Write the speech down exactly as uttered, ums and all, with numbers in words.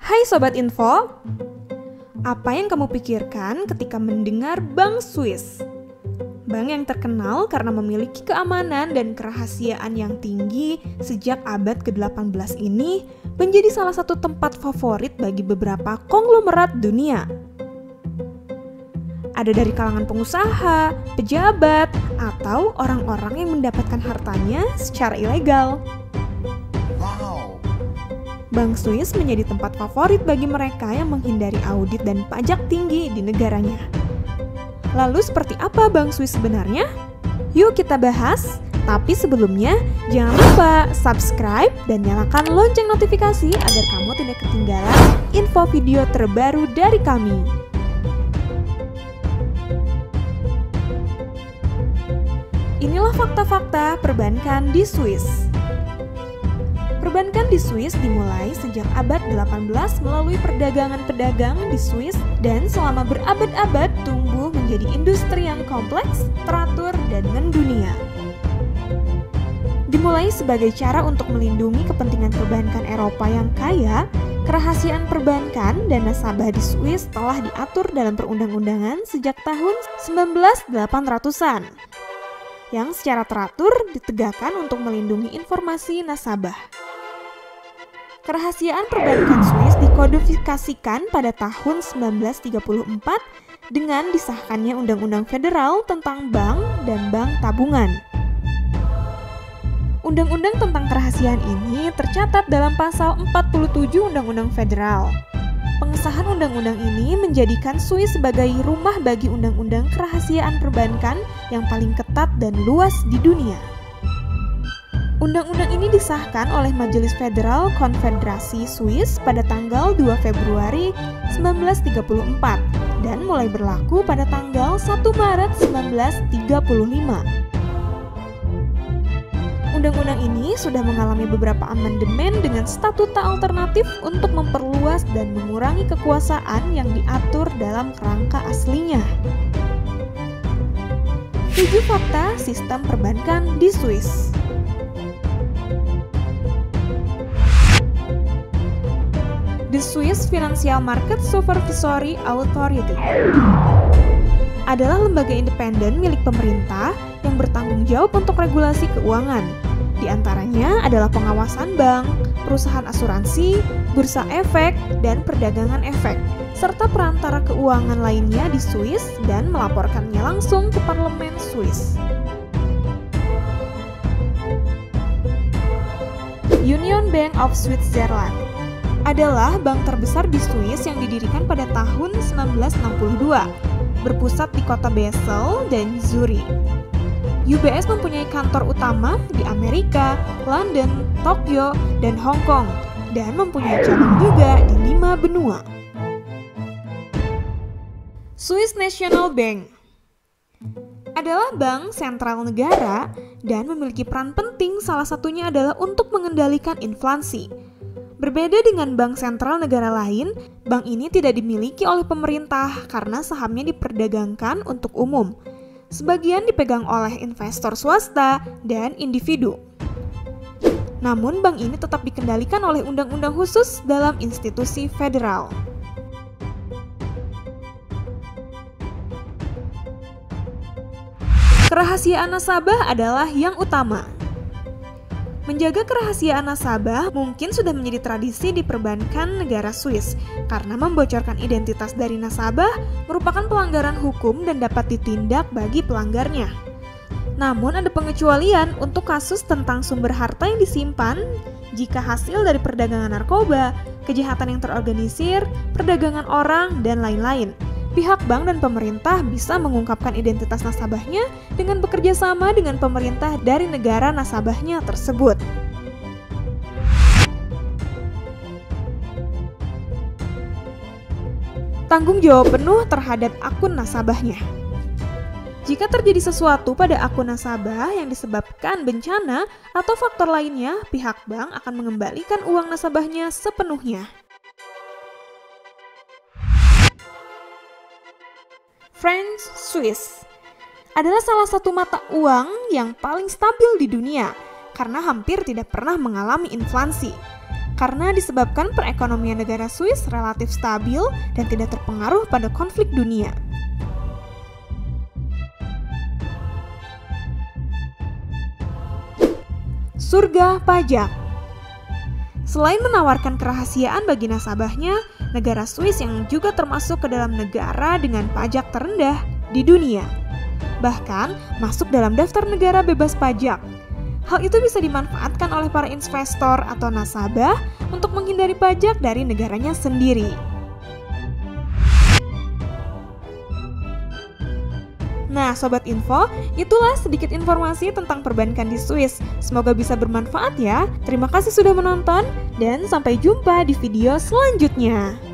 Hai Sobat Info, apa yang kamu pikirkan ketika mendengar Bank Swiss? Bank yang terkenal karena memiliki keamanan dan kerahasiaan yang tinggi sejak abad ke delapan belas ini menjadi salah satu tempat favorit bagi beberapa konglomerat dunia. Ada dari kalangan pengusaha, pejabat, atau orang-orang yang mendapatkan hartanya secara ilegal. Bank Swiss menjadi tempat favorit bagi mereka yang menghindari audit dan pajak tinggi di negaranya. Lalu seperti apa Bank Swiss sebenarnya? Yuk kita bahas, tapi sebelumnya jangan lupa subscribe dan nyalakan lonceng notifikasi agar kamu tidak ketinggalan info video terbaru dari kami. Inilah fakta-fakta perbankan di Swiss. Perbankan di Swiss dimulai sejak abad delapan belas melalui perdagangan pedagang di Swiss dan selama berabad-abad tumbuh menjadi industri yang kompleks, teratur, dan mendunia. Dimulai sebagai cara untuk melindungi kepentingan perbankan Eropa yang kaya, kerahasiaan perbankan dan nasabah di Swiss telah diatur dalam perundang-undangan sejak tahun sembilan belas delapan ratusan, yang secara teratur ditegakkan untuk melindungi informasi nasabah. Kerahasiaan perbankan Swiss dikodifikasikan pada tahun sembilan belas tiga puluh empat dengan disahkannya Undang-Undang Federal tentang Bank dan Bank Tabungan. Undang-undang tentang kerahasiaan ini tercatat dalam pasal empat puluh tujuh Undang-Undang Federal. Pengesahan undang-undang ini menjadikan Swiss sebagai rumah bagi undang-undang kerahasiaan perbankan yang paling ketat dan luas di dunia. Undang-undang ini disahkan oleh Majelis Federal Konfederasi Swiss pada tanggal dua Februari sembilan belas tiga puluh empat dan mulai berlaku pada tanggal satu Maret sembilan belas tiga puluh lima. Undang-undang ini sudah mengalami beberapa amandemen dengan statuta alternatif untuk memperluas dan mengurangi kekuasaan yang diatur dalam kerangka aslinya. tujuh fakta sistem perbankan di Swiss. The Swiss Financial Market Supervisory Authority adalah lembaga independen milik pemerintah yang bertanggung jawab untuk regulasi keuangan. Di antaranya adalah pengawasan bank, perusahaan asuransi, bursa efek, dan perdagangan efek, serta perantara keuangan lainnya di Swiss dan melaporkannya langsung ke Parlemen Swiss. Union Bank of Switzerland adalah bank terbesar di Swiss yang didirikan pada tahun sembilan belas enam puluh dua, berpusat di kota Basel dan Zurich. U B S mempunyai kantor utama di Amerika, London, Tokyo, dan Hong Kong, dan mempunyai cabang juga di lima benua. Swiss National Bank adalah bank sentral negara dan memiliki peran penting, salah satunya adalah untuk mengendalikan inflasi. Berbeda dengan bank sentral negara lain, bank ini tidak dimiliki oleh pemerintah karena sahamnya diperdagangkan untuk umum. Sebagian dipegang oleh investor swasta dan individu. Namun bank ini tetap dikendalikan oleh undang-undang khusus dalam institusi federal. Kerahasiaan nasabah adalah yang utama. Menjaga kerahasiaan nasabah mungkin sudah menjadi tradisi di perbankan negara Swiss karena membocorkan identitas dari nasabah merupakan pelanggaran hukum dan dapat ditindak bagi pelanggarnya. Namun ada pengecualian untuk kasus tentang sumber harta yang disimpan jika hasil dari perdagangan narkoba, kejahatan yang terorganisir, perdagangan orang, dan lain-lain. Pihak bank dan pemerintah bisa mengungkapkan identitas nasabahnya dengan bekerja sama dengan pemerintah dari negara nasabahnya tersebut. Tanggung jawab penuh terhadap akun nasabahnya. Jika terjadi sesuatu pada akun nasabah yang disebabkan bencana atau faktor lainnya, pihak bank akan mengembalikan uang nasabahnya sepenuhnya. Franc Swiss adalah salah satu mata uang yang paling stabil di dunia karena hampir tidak pernah mengalami inflasi. karena disebabkan perekonomian negara Swiss relatif stabil dan tidak terpengaruh pada konflik dunia. Surga pajak. Selain menawarkan kerahasiaan bagi nasabahnya, negara Swiss yang juga termasuk ke dalam negara dengan pajak terendah di dunia. Bahkan masuk dalam daftar negara bebas pajak. Hal itu bisa dimanfaatkan oleh para investor atau nasabah untuk menghindari pajak dari negaranya sendiri. Nah, Sobat Info, itulah sedikit informasi tentang perbankan di Swiss. Semoga bisa bermanfaat ya. Terima kasih sudah menonton, dan sampai jumpa di video selanjutnya.